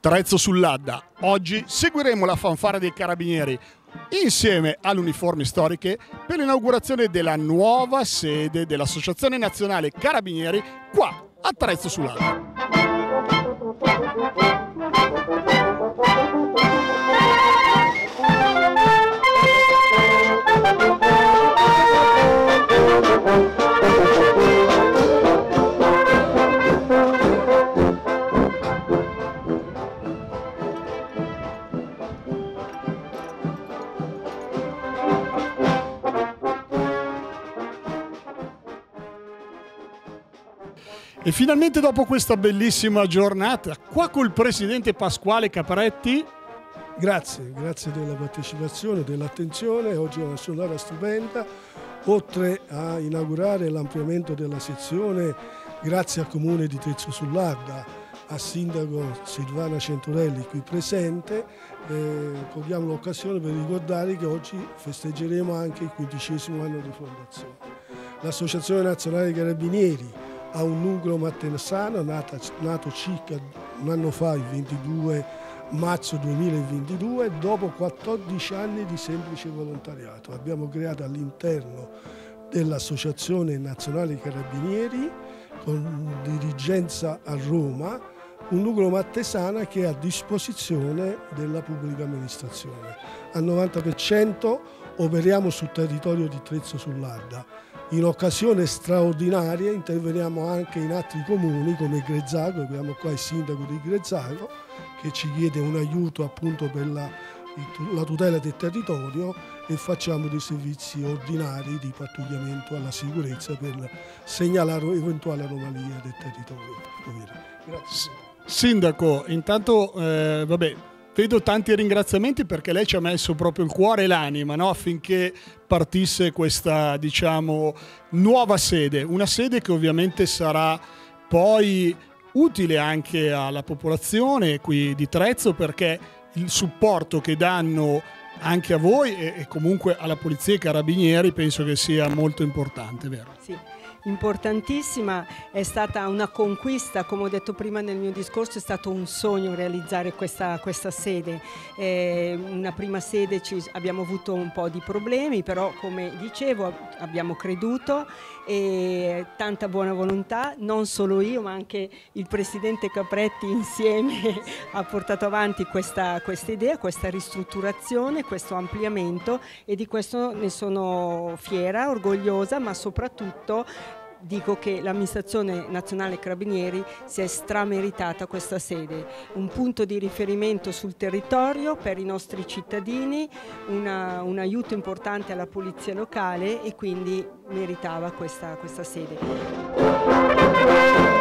Trezzo sull'Adda. Oggi seguiremo la fanfara dei Carabinieri insieme alle uniformi storiche per l'inaugurazione della nuova sede dell'Associazione Nazionale Carabinieri qua a Trezzo sull'Adda. E finalmente dopo questa bellissima giornata, qua col presidente Pasquale Capretti. Grazie della partecipazione, dell'attenzione. Oggi è una giornata stupenda, oltre a inaugurare l'ampliamento della sezione grazie al comune di Trezzo sull'Adda, al sindaco Silvana Centorelli qui presente. Cogliamo l'occasione per ricordare che oggi festeggeremo anche il 15° anno di fondazione. L'Associazione Nazionale Carabinieri ha un nucleo Mattesana nato circa un anno fa, il 22 marzo 2022, dopo 14 anni di semplice volontariato. Abbiamo creato all'interno dell'Associazione Nazionale Carabinieri, con dirigenza a Roma, un nucleo Mattesana che è a disposizione della pubblica amministrazione. Al 90% operiamo sul territorio di Trezzo sull'Adda. In occasioni straordinarie interveniamo anche in altri comuni come Grezzago. Abbiamo qua il sindaco di Grezzago che ci chiede un aiuto appunto per la tutela del territorio, e facciamo dei servizi ordinari di pattugliamento alla sicurezza per segnalare eventuali anomalie del territorio. Grazie. Sindaco, intanto vedo tanti ringraziamenti perché lei ci ha messo proprio il cuore e l'anima, no? Affinché partisse questa, diciamo, nuova sede, una sede che ovviamente sarà poi utile anche alla popolazione qui di Trezzo, perché il supporto che danno anche a voi e comunque alla Polizia e ai Carabinieri penso che sia molto importante, vero? Sì. Importantissima, è stata una conquista, come ho detto prima nel mio discorso, è stato un sogno realizzare questa sede. Una prima sede abbiamo avuto un po' di problemi, però come dicevo abbiamo creduto e tanta buona volontà, non solo io ma anche il presidente Capretti insieme ha portato avanti questa idea, questa ristrutturazione, questo ampliamento, e di questo ne sono fiera, orgogliosa, ma soprattutto dico che l'amministrazione nazionale Carabinieri si è strameritata questa sede, un punto di riferimento sul territorio per i nostri cittadini, un aiuto importante alla polizia locale, e quindi meritava questa sede.